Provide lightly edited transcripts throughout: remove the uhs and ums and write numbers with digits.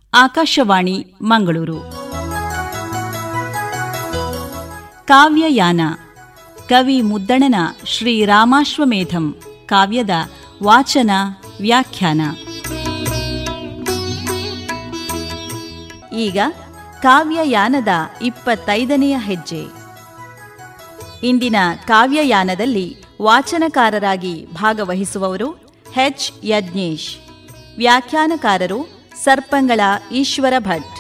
ಆಕಾಶವಾಣಿ ಮಂಗಳೂರು. ಕಾವ್ಯಯಾನ ಕವಿ ಮುದ್ದಣನ ಶ್ರೀರಾಮಾಶ್ವಮೇಧಂ ಕಾವ್ಯದ ವಾಚನ ವ್ಯಾಖ್ಯಾನ. ಈಗ ಕಾವ್ಯಯಾನದ 25ನೆಯ ಹೆಜ್ಜೆ. ಇಂದಿನ ಕಾವ್ಯಯಾನದಲ್ಲಿ ವಾಚನಕಾರರಾಗಿ ಭಾಗವಹಿಸುವವರು ಎಚ್ ಯಜ್ಞೇಶ್, ವ್ಯಾಖ್ಯಾನಕಾರರು ಸರ್ಪಂಗಳ ಈಶ್ವರ ಭಟ್.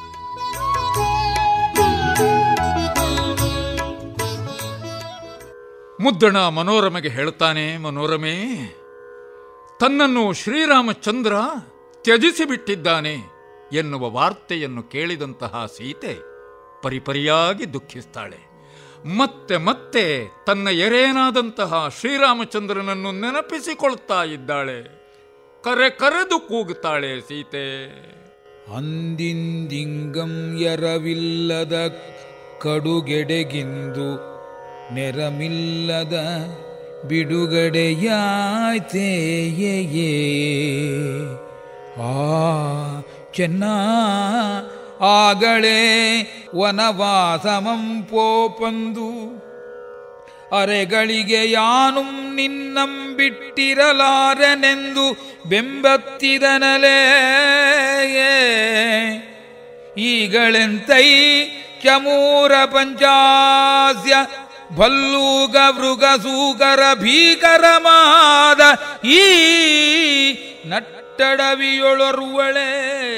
ಮುದ್ದಣ ಮನೋರಮೆಗೆ ಹೇಳ್ತಾನೆ, ಮನೋರಮೆ, ತನ್ನನ್ನು ಶ್ರೀರಾಮಚಂದ್ರ ತ್ಯಜಿಸಿಬಿಟ್ಟಿದ್ದಾನೆ ಎನ್ನುವ ವಾರ್ತೆಯನ್ನು ಕೇಳಿದಂತಹ ಸೀತೆ ಪರಿಪರಿಯಾಗಿ ದುಃಖಿಸ್ತಾಳೆ. ಮತ್ತೆ ಮತ್ತೆ ತನ್ನ ಎರೇನಾದಂತಹ ಶ್ರೀರಾಮಚಂದ್ರನನ್ನು ನೆನಪಿಸಿಕೊಳ್ತಾ ಇದ್ದಾಳೆ. ಕರೆದು ಕೂಗುತ್ತಾಳೆ ಸೀತೆ. ಅಂದಿಂದಿಂಗಂ ಎರವಿಲ್ಲದ ಕಡುಗೆಡೆಗಿಂದು ನೆರಮಿಲ್ಲದ ಬಿಡುಗಡೆಯಾಯ್ತೆಯೇ. ಚೆನ್ನ ಆಗಳೇ ವನವಾಸಮಂ ಪೋಪಂದು ಅರೆಗಳಿಗೆ ಯಾನು ನಿನ್ನಂ ಬಿಟ್ಟಿರಲಾರೆನೆಂದು ಬೆಂಬತ್ತಿದನಲೇ. ಈಗಳೆಂತೈ ಚಮೂರ ಪಂಚಾಸ್ಯ ಭಲ್ಲೂಗ ಮೃಗ ಸೂಕರ ಭೀಕರಮಾದ ಈ ನಟ್ಟಡವಿಯೊಳರುವಳೆ.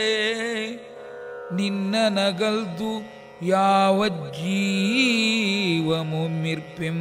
ನಿನ್ನ ನಗಲ್ದು ಯಾವ ಜೀವಮೊಮ್ಮಿರ್ಪೆಂ.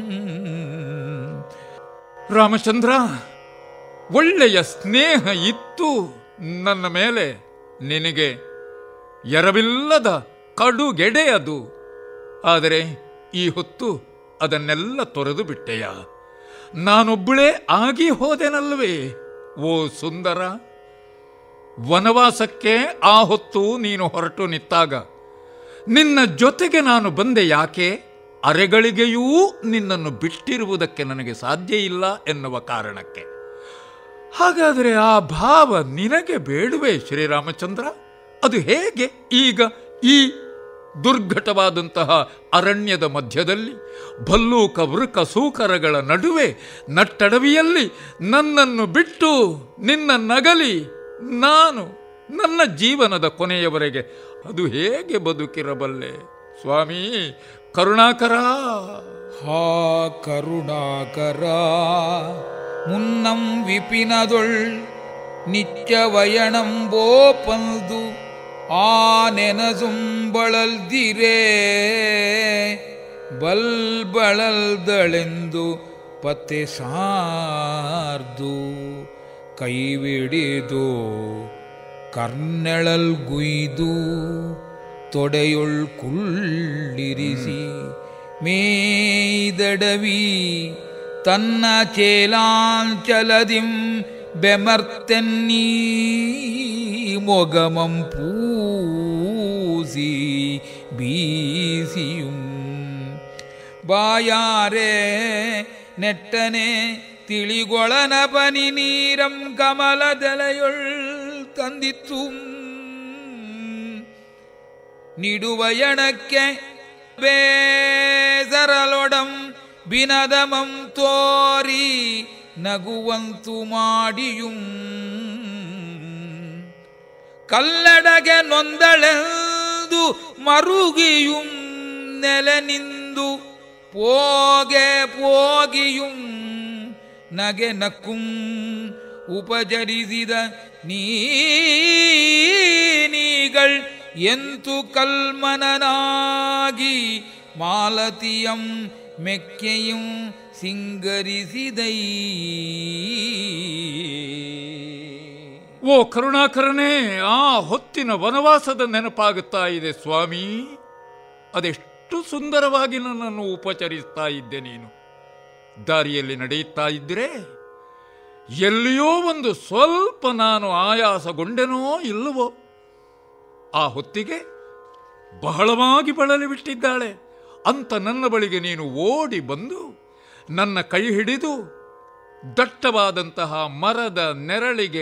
ರಾಮಚಂದ್ರ, ಒಳ್ಳೆಯ ಸ್ನೇಹ ಇತ್ತು ನನ್ನ ಮೇಲೆ. ನಿನಗೆ ಎರವಿಲ್ಲದ ಕಡುಗೆಡೆ ಅದು. ಆದರೆ ಈ ಹೊತ್ತು ಅದನ್ನೆಲ್ಲ ತೊರೆದು ಬಿಟ್ಟೆಯ. ನಾನೊಬ್ಬಳೇ ಆಗಿ ಹೋದೆನಲ್ವೇ ಓ ಸುಂದರ. ವನವಾಸಕ್ಕೆ ಆ ಹೊತ್ತು ನೀನು ಹೊರಟು ನಿಂತಾಗ ನಿನ್ನ ಜೊತೆಗೆ ನಾನು ಬಂದೆ ಯಾಕೆ? ಅರೆಗಳಿಗೆಯೂ ನಿನ್ನನ್ನು ಬಿಟ್ಟಿರುವುದಕ್ಕೆ ನನಗೆ ಸಾಧ್ಯ ಇಲ್ಲ ಎನ್ನುವ ಕಾರಣಕ್ಕೆ. ಹಾಗಾದರೆ ಆ ಭಾವ ನಿನಗೆ ಬೇಡುವೆ ಶ್ರೀರಾಮಚಂದ್ರ? ಅದು ಹೇಗೆ ಈಗ ಈ ದುರ್ಘಟವಾದಂತಹ ಅರಣ್ಯದ ಮಧ್ಯದಲ್ಲಿ ಭಲ್ಲೂಕ ವೃಕ ಸೂಕರಗಳ ನಡುವೆ ನಟ್ಟಡವಿಯಲ್ಲಿ ನನ್ನನ್ನು ಬಿಟ್ಟು ನಿನ್ನ ನಗಲಿ ನಾನು ನನ್ನ ಜೀವನದ ಕೊನೆಯವರೆಗೆ ಅದು ಹೇಗೆ ಬದುಕಿರಬಲ್ಲೆ? ಸ್ವಾಮಿ ಕರುಣಾಕರ. ಹಾ ಕರುಣಾಕರ, ಮುನ್ನಂ ವಿಪಿನದೊಳ್ ನಿತ್ಯವಯಣಂಬೋಪಂದು ಆ ನೆನಸುಂಬಳಲ್ದಿರೇ ಬಲ್ಬಳಲ್ದಳೆಂದು ಪತ್ತೆ ಸಾರ್ದು ಕೈವಿಡಿದು ಕರ್ನೆಳಲ್ ಗುಯ್ದು ತೊಡೆಯೊಳ್ ಕುಳ್ಳಿರಿಸಿ ಮೇಯ್ದಡವಿ ತನ್ನ ಚೇಲಾಂಚಲದಿಂ ಬೆಮರ್ತೆನ್ನೀ ಮೊಗಮಂ ಪೂಸಿ ಬೀಸಿಯುಂ ಬಾಯಾರೆ ನೆಟ್ಟನೆ ತಿಳಿಗೊಳನ ಪನಿ ನೀರಂ ಕಮಲದಲೆಯೊಳ್ ತಂದಿತ್ತು ನಿಡುವಯಣಕ್ಕೆ ಬೇಸರಲೊಡಂ ಬಿನದಮಂ ತೋರಿ ನಗುವಂತು ಮಾಡಿಯುಂ ಕಲ್ಲಡಗೆ ನೊಂದಳೆಂದು ಮರುಗಿಯುಂ ನೆಲೆನಿಂದು ಪೋಗಿಯುಂ ನಗೆ ನಕ್ಕುಂ ಉಪಚರಿಸಿದ ನೀಗಳು ಎಂತು ಕಲ್ಮನನಾಗಿ ಮಾಲತಿಯಂ ಮೆಕ್ಕೆಯಂ ಸಿಂಗರಿಸಿದೈ. ಓ ಕರುಣಾಕರನೇ, ಆ ಹೊತ್ತಿನ ವನವಾಸದ ನೆನಪಾಗುತ್ತಾ ಇದೆ ಸ್ವಾಮಿ. ಅದೆಷ್ಟು ಸುಂದರವಾಗಿ ನನ್ನನ್ನು ಉಪಚರಿಸ್ತಾ ಇದ್ದೆ ನೀನು. ದಾರಿಯಲ್ಲಿ ನಡೆಯುತ್ತಾ ಇದ್ದರೆ ಎಲ್ಲಿಯೋ ಒಂದು ಸ್ವಲ್ಪ ನಾನು ಆಯಾಸಗೊಂಡೆನೋ ಇಲ್ಲವೋ, ಆ ಹೊತ್ತಿಗೆ ಬಹಳವಾಗಿ ಬಳಲಿ ಬಿಟ್ಟಿದ್ದಾಳೆ ಅಂತ ನನ್ನ ಬಳಿಗೆ ನೀನು ಓಡಿ ಬಂದು ನನ್ನ ಕೈ ಹಿಡಿದು ದಟ್ಟವಾದಂತಹ ಮರದ ನೆರಳಿಗೆ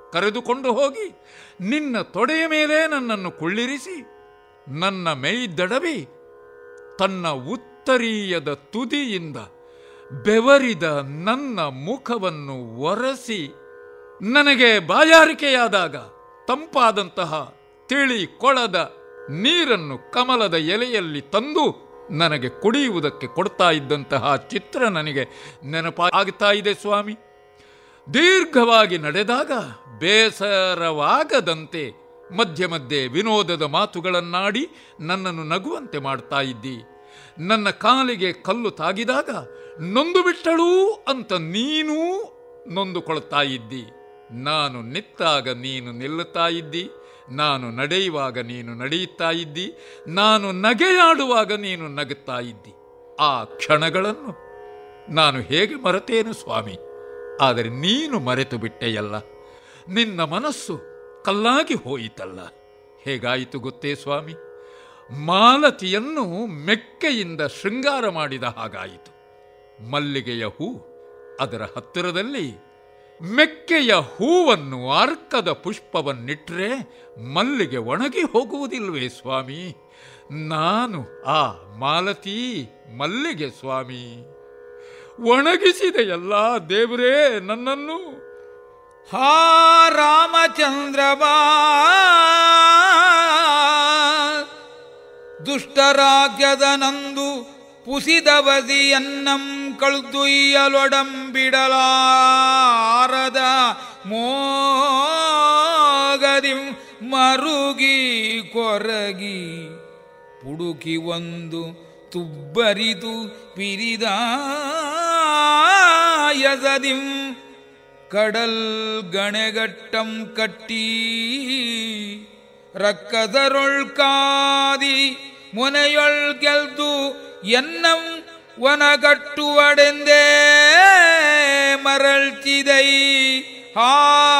ಕರೆದುಕೊಂಡು ಹೋಗಿ ನಿನ್ನ ತೊಡೆಯ ಮೇಲೆ ನನ್ನನ್ನು ಕುಳ್ಳಿರಿಸಿ ನನ್ನ ಮೈದಡವಿ ತನ್ನ ಉತ್ತರೀಯದ ತುದಿಯಿಂದ ಬೆವರಿದ ನನ್ನ ಮುಖವನ್ನು ಒರೆಸಿ ನನಗೆ ಬಾಯಾರಿಕೆಯಾದಾಗ ತಂಪಾದಂತಹ ತಿಳಿ ಕೊಳದ ನೀರನ್ನು ಕಮಲದ ಎಲೆಯಲ್ಲಿ ತಂದು ನನಗೆ ಕುಡಿಯುವುದಕ್ಕೆ ಕೊಡ್ತಾ ಇದ್ದಂತಹ ಚಿತ್ರ ನನಗೆ ನೆನಪಾಗುತ್ತಾ ಇದೆ ಸ್ವಾಮಿ. ದೀರ್ಘವಾಗಿ ನಡೆದಾಗ ಬೇಸರವಾಗದಂತೆ ಮಧ್ಯೆ ಮಧ್ಯೆ ವಿನೋದದ ಮಾತುಗಳನ್ನಾಡಿ ನನ್ನನ್ನು ನಗುವಂತೆ ಮಾಡ್ತಾ ಇದ್ದಿ. ನನ್ನ ಕಾಲಿಗೆ ಕಲ್ಲು ತಾಗಿದಾಗ ನೊಂದು ಬಿಟ್ಟಳು ಅಂತ ನೀನೂ ನೊಂದುಕೊಳ್ತಾ ಇದ್ದಿ. ನಾನು ನಿಂತಾಗ ನೀನು ನಿಲ್ಲುತ್ತಾ ಇದ್ದಿ, ನಾನು ನಡೆಯುವಾಗ ನೀನು ನಡೆಯುತ್ತಾ ಇದ್ದಿ, ನಾನು ನಗೆಯಾಡುವಾಗ ನೀನು ನಗುತ್ತಾ ಇದ್ದಿ. ಆ ಕ್ಷಣಗಳನ್ನು ನಾನು ಹೇಗೆ ಮರೆತೇನು ಸ್ವಾಮಿ? ಆದರೆ ನೀನು ಮರೆತು ಬಿಟ್ಟೆಯಲ್ಲ, ನಿನ್ನ ಮನಸ್ಸು ಕಲ್ಲಾಗಿ ಹೋಯಿತಲ್ಲ. ಹೇಗಾಯಿತು ಗೊತ್ತೇ ಸ್ವಾಮಿ? ಮಾಲತಿಯನ್ನು ಮೆಕ್ಕೆಯಿಂದ ಶೃಂಗಾರ ಮಾಡಿದ ಹಾಗಾಯಿತು. ಮಲ್ಲಿಗೆಯ ಹೂ, ಅದರ ಹತ್ತಿರದಲ್ಲಿ ಮೆಕ್ಕೆಯ ಹೂವನ್ನು ಅರ್ಕದ ಪುಷ್ಪವನ್ನಿಟ್ಟರೆ ಮಲ್ಲಿಗೆ ಒಣಗಿ ಹೋಗುವುದಿಲ್ವೇ ಸ್ವಾಮಿ? ನಾನು ಆ ಮಾಲತಿ ಮಲ್ಲಿಗೆ ಸ್ವಾಮಿ. ಒಣಗಿಸಿದೆಯಲ್ಲ ದೇವರೇ ನನ್ನನ್ನು. ಹಾ ರಾಮಚಂದ್ರಬಾ ದುಷ್ಟರಾಜ್ಯದ ನಂದು ಪುಸಿದವದಿಯನ್ನಂ ಕಳ್ದುಯ್ಯಲೊಡಂಬಿಡಲಾರದ ಮೋಗದಿಂ ಮರುಗಿ ಕೊರಗಿ ಪುಡುಕಿ ಒಂದು ತುಬ್ಬರಿತು ಪಿರಿದಾಯಸದಿಂ ಕಡಲ್ ಗಣೆಗಟ್ಟಂ ಕಟ್ಟಿ ರಕ್ಕದರೊಳ್ಕಾದಿ ಮೊನೆಯೊಳ್ ಗೆಲ್ದು ಎನ್ನಂ ವನಗಟ್ಟುವಡೆಂದೇ ಮರಳ್ತಿದೈ. ಹಾ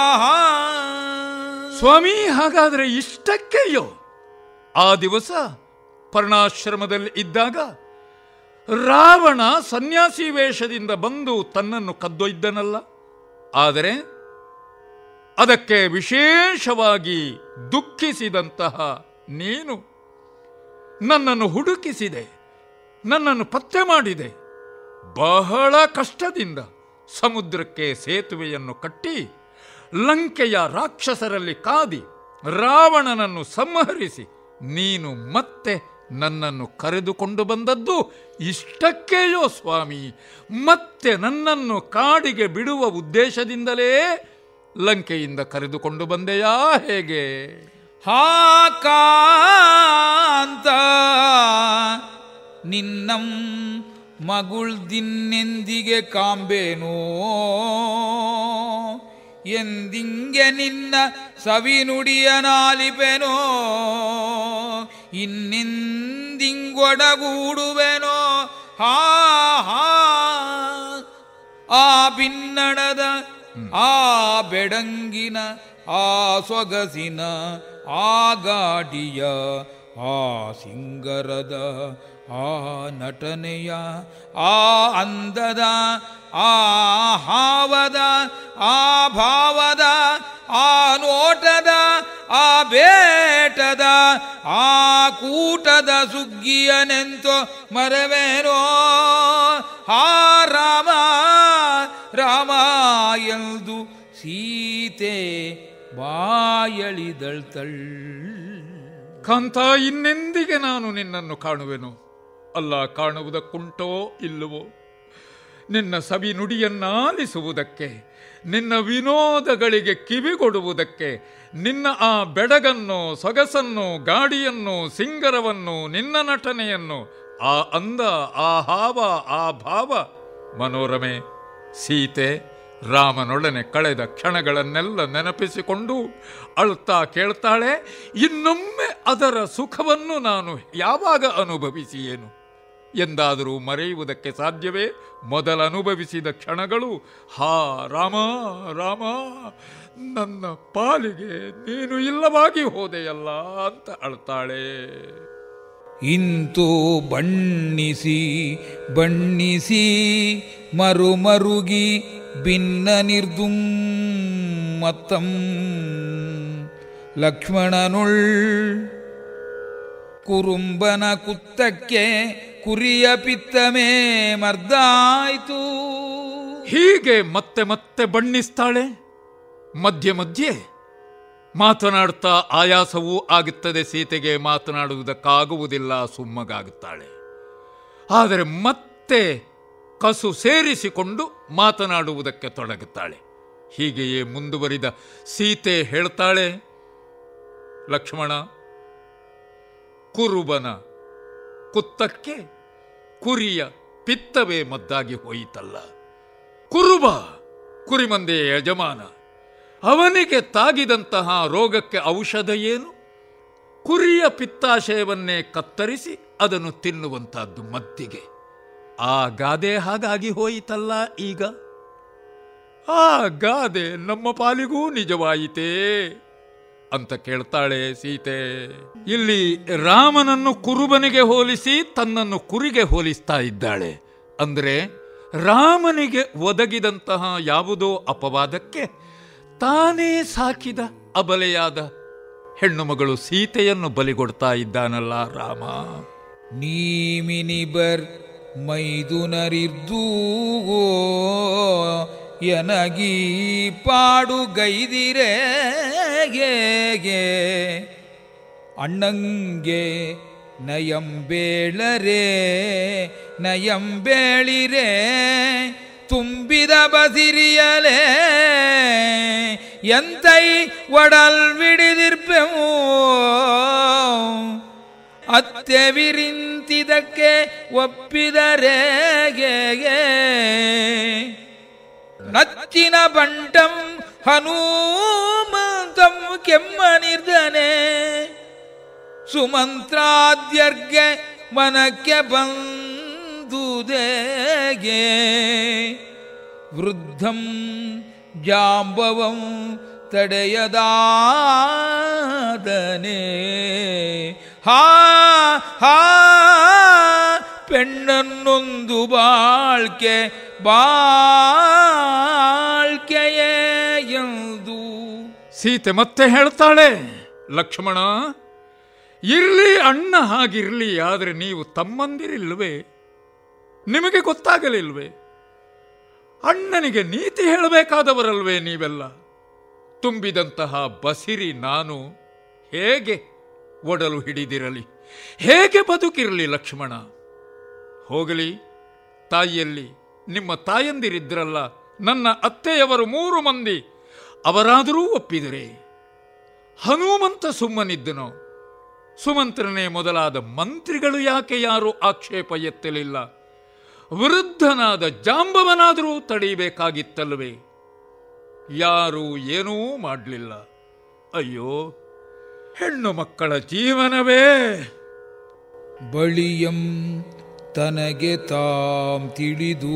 ಸ್ವಾಮಿ, ಹಾಗಾದರೆ ಇಷ್ಟಕ್ಕೆಯೋ? ಆ ದಿವಸ ಪರ್ಣಾಶ್ರಮದಲ್ಲಿ ಇದ್ದಾಗ ರಾವಣ ಸನ್ಯಾಸಿ ವೇಷದಿಂದ ಬಂದು ತನ್ನನ್ನು ಕದ್ದೊಯ್ದನಲ್ಲ. ಆದರೆ ಅದಕ್ಕೆ ವಿಶೇಷವಾಗಿ ದುಃಖಿಸಿದಂತಹ ನೀನು ನನ್ನನ್ನು ಹುಡುಕಿಸಿದೆ, ನನ್ನನ್ನು ಪತ್ತೆ ಮಾಡಿದೆ. ಬಹಳ ಕಷ್ಟದಿಂದ ಸಮುದ್ರಕ್ಕೆ ಸೇತುವೆಯನ್ನು ಕಟ್ಟಿ ಲಂಕೆಯ ರಾಕ್ಷಸರಲ್ಲಿ ಕಾದಿ ರಾವಣನನ್ನು ಸಂಹರಿಸಿ ನೀನು ಮತ್ತೆ ನನ್ನನ್ನು ಕರೆದುಕೊಂಡು ಬಂದದ್ದು ಇಷ್ಟಕ್ಕೆಯೋ ಸ್ವಾಮಿ? ಮತ್ತೆ ನನ್ನನ್ನು ಕಾಡಿಗೆ ಬಿಡುವ ಉದ್ದೇಶದಿಂದಲೇ ಲಂಕೆಯಿಂದ ಕರೆದುಕೊಂಡು ಬಂದೆಯಾ ಹೇಗೆ? ಹಾ ಕಾಂತ ನಿನ್ನಂ ಮಗುಳ್ದಿನ್ನೆಂದಿಗೆ ಕಾಂಬೇನೋ ಎಂದಿಂಗೆ ನಿನ್ನ ಸವಿನುಡಿಯನಾಲಿಪೆನೋ ಇನ್ನೆಂದಿಂಗೊಡಗೂಡುವೆನೋ. ಹಾ ಹಾ ಆ ಬಿನ್ನಣದ ಆ ಬೆಡಂಗಿನ ಆ ಸೊಗಸಿನ ಆ ಗಾಡಿಯ ಆ ಸಿಂಗರದ ಆ ನಟನೆಯ ಆ ಅಂದದ ಆ ಹಾವದ ಆ ಭಾವದ ಆ ನೋಟದ ಆ ಬೇಟದ ಆ ಕೂಟದ ಸುಗ್ಗಿಯನೆಂತೋ ಮರವೇನೋ. ಹಾ ರಾಮ ರಾಮ ಎಂದು ಸೀತೆ ಬಾಯಳಿದಳ್ತಳ್. ಕಾಂತ, ಇನ್ನೆಂದಿಗೆ ನಾನು ನಿನ್ನನ್ನು ಕಾಣುವೆನು? ಅಲ್ಲ, ಕಾಣುವುದಕ್ಕುಂಟೋ ಇಲ್ಲವೋ? ನಿನ್ನ ಸವಿ ನುಡಿಯನ್ನಾಲಿಸುವುದಕ್ಕೆ, ನಿನ್ನ ವಿನೋದಗಳಿಗೆ ಕಿವಿಗೊಡುವುದಕ್ಕೆ, ನಿನ್ನ ಆ ಬೆಡಗನ್ನು, ಸೊಗಸನ್ನು, ಗಾಡಿಯನ್ನು, ಸಿಂಗರವನ್ನು, ನಿನ್ನ ನಟನೆಯನ್ನು, ಆ ಅಂದ, ಆ ಹಾವ, ಆ ಭಾವ. ಮನೋರಮೆ ಸೀತೆ ರಾಮನೊಡನೆ ಕಳೆದ ಕ್ಷಣಗಳನ್ನೆಲ್ಲ ನೆನಪಿಸಿಕೊಂಡು ಅಳ್ತಾ ಕೇಳ್ತಾಳೆ, ಇನ್ನೊಮ್ಮೆ ಅದರ ಸುಖವನ್ನು ನಾನು ಯಾವಾಗ ಅನುಭವಿಸಿಯೇನು? ಎಂದಾದರೂ ಮರೆಯುವುದಕ್ಕೆ ಸಾಧ್ಯವೇ? ಮೊದಲು ಅನುಭವಿಸಿದ ಕ್ಷಣಗಳು. ಹಾ ರಾಮ ರಾಮ, ನನ್ನ ಪಾಲಿಗೆ ನೀನು ಇಲ್ಲವಾಗಿ ಹೋದೆಯಲ್ಲ ಅಂತ ಅಳ್ತಾಳೆ. ಇಂತು ಬಣ್ಣಿಸಿ ಬಣ್ಣಿಸಿ ಮರುಮರುಗಿ ಭಿನ್ನ ನಿರ್ದುಂ ಮತ್ತಂ ಲಕ್ಷ್ಮಣನುಳ್ ಕುರುಂಬನ ಕುತ್ತಕ್ಕೆ ಕುರಿಯ ಪಿತ್ತಮೇ ಮರ್ದಾಯ್ತು. ಹೀಗೆ ಮತ್ತೆ ಮತ್ತೆ ಬಣ್ಣಿಸ್ತಾಳೆ. ಮಧ್ಯೆ ಮಧ್ಯೆ ಮಾತನಾಡ್ತಾ ಆಯಾಸವೂ ಆಗುತ್ತದೆ ಸೀತೆಗೆ. ಮಾತನಾಡುವುದಕ್ಕಾಗುವುದಿಲ್ಲ, ಸುಮ್ಮಗಾಗುತ್ತಾಳೆ. ಆದರೆ ಮತ್ತೆ ಕಸು ಸೇರಿಸಿಕೊಂಡು ಮಾತನಾಡುವುದಕ್ಕೆ ತೊಡಗುತ್ತಾಳೆ. ಹೀಗೆಯೇ ಮುಂದುವರಿದ ಸೀತೆ ಹೇಳ್ತಾಳೆ, ಲಕ್ಷ್ಮಣ, ಕುರುಬನ ಕುತ್ತಕ್ಕೆ ಕುರಿಯ ಪಿತ್ತವೇ ಮದ್ದಾಗಿ ಹೋಯಿತಲ್ಲ. ಕುರುಬ ಕುರಿಮಂದೆಯ ಯಜಮಾನ. ಅವನಿಗೆ ತಾಗಿದಂತಹ ರೋಗಕ್ಕೆ ಔಷಧ ಏನು? ಕುರಿಯ ಪಿತ್ತಾಶಯವನ್ನೇ ಕತ್ತರಿಸಿ ಅದನ್ನು ತಿನ್ನುವಂತಹದ್ದು ಮದ್ದಿಗೆ. ಆ ಗಾದೆ ಹಾಗಾಗಿ ಹೋಯಿತಲ್ಲ ಈಗ. ಆ ಗಾದೆ ನಮ್ಮ ಪಾಲಿಗೂ ನಿಜವಾಯಿತೇ ಅಂತ ಕೇಳ್ತಾಳೆ ಸೀತೆ. ಇಲ್ಲಿ ರಾಮನನ್ನು ಕುರುಬನಿಗೆ ಹೋಲಿಸಿ ತನ್ನನ್ನು ಕುರಿಗೆ ಹೋಲಿಸ್ತಾ ಇದ್ದಾಳೆ. ಅಂದರೆ ರಾಮನಿಗೆ ಒದಗಿದಂತಹ ಯಾವುದೋ ಅಪವಾದಕ್ಕೆ ತಾನೇ ಸಾಕಿದ ಅಬಲೆಯಾದ ಹೆಣ್ಣು ಮಗಳು ಸೀತೆಯನ್ನು ಬಲಿಗೊಡ್ತಾ ಇದ್ದಾನಲ್ಲ ರಾಮ. ನೀಮಿನಿಬರ್ ಮೈದುನರಿರ್ದೂ ಎನಗೀ ಪಾಡು ಗೈದಿರೇ ಅಣ್ಣಂಗೆ ನಯಂಬೇಳರೇ ನಯಂಬೇಳಿರೇ ತುಂಬಿದ ಬಸಿರಿಯಲೇ ಎಂತೈ ಒಡಲ್ ವಿಡಿದಿರ್ಪೆವು ಅತ್ತೆ ವಿರಿಂತಿದಕ್ಕೆ ಒಪ್ಪಿದರೇಗೆ ನಚ್ಚಿನ ಬಂಟಂ ಹನುಮಂತಂ ಕೆಮ್ಮನಿರ್ದನೆ ಸುಮಂತ್ರಾದ್ಯರ್ಗೆ ಮನಕ್ಕೆ ಬಂದುದೇಗೆ ವೃದ್ಧಂ ಜಾಂಬವಂ ತಡೆಯದಾದನೆ ಹಾ ಹಾ ಪೆಣ್ಣನ್ನೊಂದು ಬಾಳ್ಕೆ ಬಾಳ್ಕೆಯೇ ಎಂದು ಸೀತೆ ಮತ್ತೆ ಹೇಳ್ತಾಳೆ, ಲಕ್ಷ್ಮಣ, ಇರ್ಲಿ ಅಣ್ಣ ಹಾಗಿರ್ಲಿ, ಆದರೆ ನೀವು ತಮ್ಮಂದಿರಿಲ್ವೇ? ನಿಮಗೆ ಗೊತ್ತಾಗಲಿಲ್ವೇ? ಅಣ್ಣನಿಗೆ ನೀತಿ ಹೇಳಬೇಕಾದವರಲ್ವೇ ನೀವೆಲ್ಲ? ತುಂಬಿದಂತಹ ಬಸಿರಿ ನಾನು ಹೇಗೆ ಒಡಲು ಹಿಡಿದಿರಲಿ, ಹೇಗೆ ಬದುಕಿರಲಿ ಲಕ್ಷ್ಮಣ? ಹೋಗಲಿ, ತಾಯಿಯಲ್ಲಿ ನಿಮ್ಮ ತಾಯಂದಿರಿದ್ರಲ್ಲ, ನನ್ನ ಅತ್ತೆಯವರು 3 ಮಂದಿ, ಅವರಾದರೂ ಒಪ್ಪಿದರೆ. ಹನುಮಂತ ಸುಮ್ಮನಿದ್ದನೋ? ಸುಮಂತ್ರನೇ ಮೊದಲಾದ ಮಂತ್ರಿಗಳು ಯಾಕೆ ಯಾರೂ ಆಕ್ಷೇಪ ಎತ್ತಲಿಲ್ಲ? ವೃದ್ಧನಾದ ಜಾಂಬವನಾದರೂ ತಡೆಯಬೇಕಾಗಿತ್ತಲ್ವೇ? ಯಾರೂ ಏನೂ ಮಾಡಲಿಲ್ಲ. ಅಯ್ಯೋ, ಹೆಣ್ಣು ಮಕ್ಕಳ ಜೀವನವೇ. ಬಳಿಯಂ ತನಗೆ ತಾಂ ತಿಳಿದು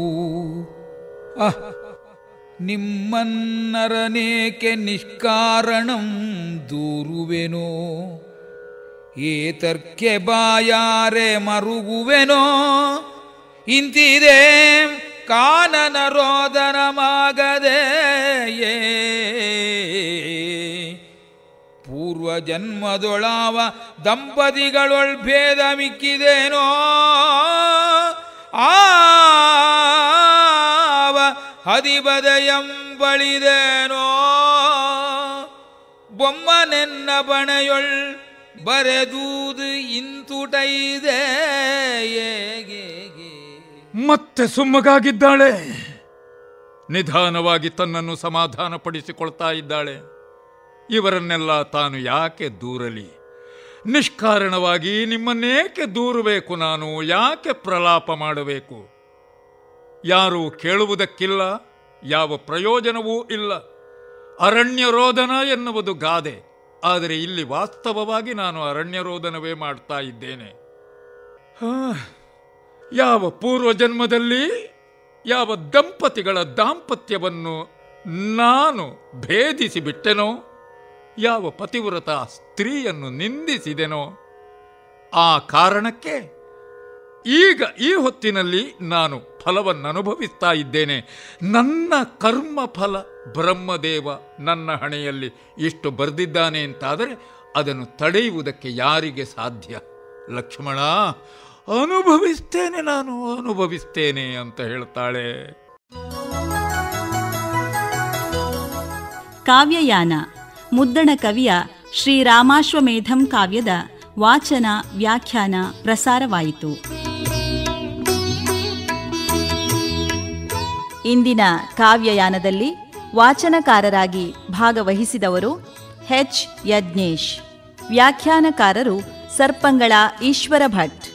ನಿಮ್ಮನ್ನರನೇಕೆ ನಿಷ್ಕಾರಣಂ ದೂರುವೆನೋ ಏತರ್ಕೆ ಬಾಯಾರೆ ಮರುಗುವೆನೋ ಇಂತಿದೆ ಕಾನನ ರೋದನಮಾಗದೆಯೇ ಪೂರ್ವ ಜನ್ಮದೊಳಾವ ದಂಪತಿಗಳೊಳ್ ಭೇದ ಮಿಕ್ಕಿದೇನೋ ಆವ ಹದಿಬದಯಂ ಬಳಿದೇನೋ ಬೊಮ್ಮನೆನ್ನ ಬಣೆಯೊಳ್ ಬರೆದೂದು ಇಂತುಟೈದೆ. ಮತ್ತೆ ಸುಮ್ಮಗಾಗಿದ್ದಾಳೆ. ನಿಧಾನವಾಗಿ ತನ್ನನ್ನು ಸಮಾಧಾನ ಪಡಿಸಿಕೊಳ್ತಾ ಇದ್ದಾಳೆ. ಇವರನ್ನೆಲ್ಲ ತಾನು ಯಾಕೆ ದೂರಲಿ? ನಿಷ್ಕಾರಣವಾಗಿ ನಿಮ್ಮನ್ನೇಕೆ ದೂರಬೇಕು? ನಾನು ಯಾಕೆ ಪ್ರಲಾಪ ಮಾಡಬೇಕು? ಯಾರೂ ಕೇಳುವುದಕ್ಕಿಲ್ಲ, ಯಾವ ಪ್ರಯೋಜನವೂ ಇಲ್ಲ. ಅರಣ್ಯ ರೋದನ ಎನ್ನುವುದು ಗಾದೆ, ಆದರೆ ಇಲ್ಲಿ ವಾಸ್ತವವಾಗಿ ನಾನು ಅರಣ್ಯ ರೋದನವೇ ಮಾಡ್ತಾ ಇದ್ದೇನೆ. ಯಾವ ಪೂರ್ವಜನ್ಮದಲ್ಲಿ ಯಾವ ದಂಪತಿಗಳ ದಾಂಪತ್ಯವನ್ನು ನಾನು ಭೇದಿಸಿ ಬಿಟ್ಟೆನೋ, ಯಾವ ಪತಿವ್ರತ ಸ್ತ್ರೀಯನ್ನು ನಿಂದಿಸಿದೆನೋ, ಆ ಕಾರಣಕ್ಕೆ ಈಗ ಈ ಹೊತ್ತಿನಲ್ಲಿ ನಾನು ಫಲವನ್ನು ಅನುಭವಿಸ್ತಾ ಇದ್ದೇನೆ. ನನ್ನ ಕರ್ಮ ಫಲ ಬ್ರಹ್ಮದೇವ ನನ್ನ ಹಣೆಯಲ್ಲಿ ಇಷ್ಟು ಬರೆದಿದ್ದಾನೆ ಅಂತಾದರೆ ಅದನ್ನು ತಡೆಯುವುದಕ್ಕೆ ಯಾರಿಗೆ ಸಾಧ್ಯ? ಲಕ್ಷ್ಮಣ, ಅನುಭವಿಸ್ತೇನೆ, ನಾನು ಅನುಭವಿಸ್ತೇನೆ ಅಂತ ಹೇಳ್ತಾಳೆ. ಕಾವ್ಯಯಾನ ಮುದ್ದಣ ಕವಿಯ ಶ್ರೀರಾಮಾಶ್ವಮೇಧಂ ಕಾವ್ಯದ ವಾಚನ ವ್ಯಾಖ್ಯಾನ ಪ್ರಸಾರವಾಯಿತು. ಇಂದಿನ ಕಾವ್ಯಯಾನದಲ್ಲಿ ವಾಚನಕಾರರಾಗಿ ಭಾಗವಹಿಸಿದವರು ಎಚ್ ಯಜ್ಞೇಶ್, ವ್ಯಾಖ್ಯಾನಕಾರರು ಸರ್ಪಂಗಳ ಈಶ್ವರ ಭಟ್.